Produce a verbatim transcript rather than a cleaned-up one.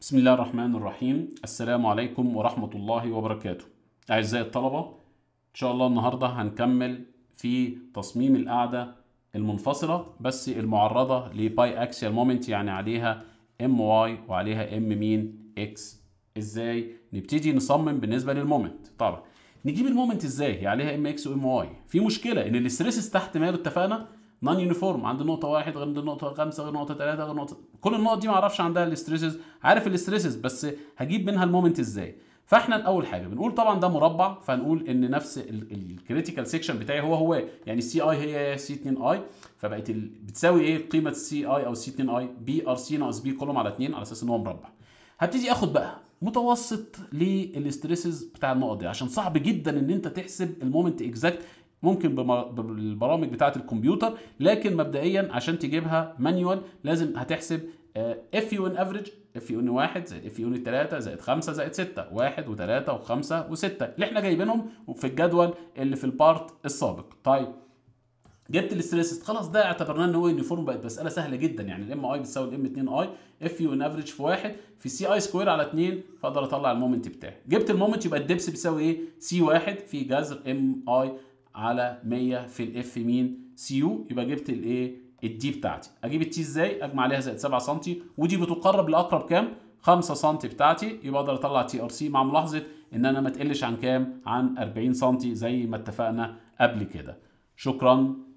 بسم الله الرحمن الرحيم. السلام عليكم ورحمة الله وبركاته. أعزائي الطلبة، إن شاء الله النهاردة هنكمل في تصميم القاعدة المنفصلة بس المعرضة لباي أكسيال مومنت، يعني عليها ام واي وعليها ام مين اكس. ازاي نبتدي نصمم بالنسبة للمومنت؟ طبعا نجيب المومنت ازاي؟ هي عليها ام اكس وام واي. في مشكلة ان الاستريسز تحت ماله اتفقنا نون يونيفورم، عند نقطة واحد غير نقطة خمسة غير نقطة ثلاثة غير نقطة، كل النقط دي ما اعرفش عندها الاستريسز، عارف الاستريسز بس هجيب منها المومنت ازاي؟ فاحنا اول حاجه بنقول طبعا ده مربع، فنقول ان نفس الكريتيكال سيكشن بتاعي هو هو، يعني سي اي هي سي اتنين اي، فبقت ال... بتساوي ايه قيمه سي اي او سي اتنين اي؟ بي ار سي ناقص بي كولوم على اتنين، على اساس ان هو مربع. هبتدي اخد بقى متوسط للاستريسز بتاع النقط دي، عشان صعب جدا ان انت تحسب المومنت اكزاكت، ممكن بالبرامج بتاعه الكمبيوتر، لكن مبدئيا عشان تجيبها مانيوال لازم هتحسب اف يو ان افريج، اف يو ان واحد زائد اف يو ان ثلاثة زائد خمسة زائد ستة، واحد وثلاثة وخمسة وستة اللي احنا جايبينهم في الجدول اللي في البارت السابق. طيب جبت الاستريسز خلاص، ده اعتبرناه ان هو يونيفورم، بقت مساله سهله جدا، يعني الام اي بتساوي الام اتنين اي، اف يو ان افريج في واحد في سي اي سكوير على اتنين، فاقدر اطلع المومنت بتاعي. جبت المومنت يبقى الدبس بيساوي ايه؟ سي واحد في جذر ام اي على مية في الاف مين سي يو، يبقى جبت الايه؟ الدي بتاعتي. اجيب التي ازاي؟ اجمع عليها زائد سبعة سم، ودي بتقرب لاقرب كام؟ خمسة سم بتاعتي، يبقى اقدر اطلع تي ار سي، مع ملاحظه ان انا ما تقلش عن كام؟ عن اربعين سم زي ما اتفقنا قبل كده. شكرا.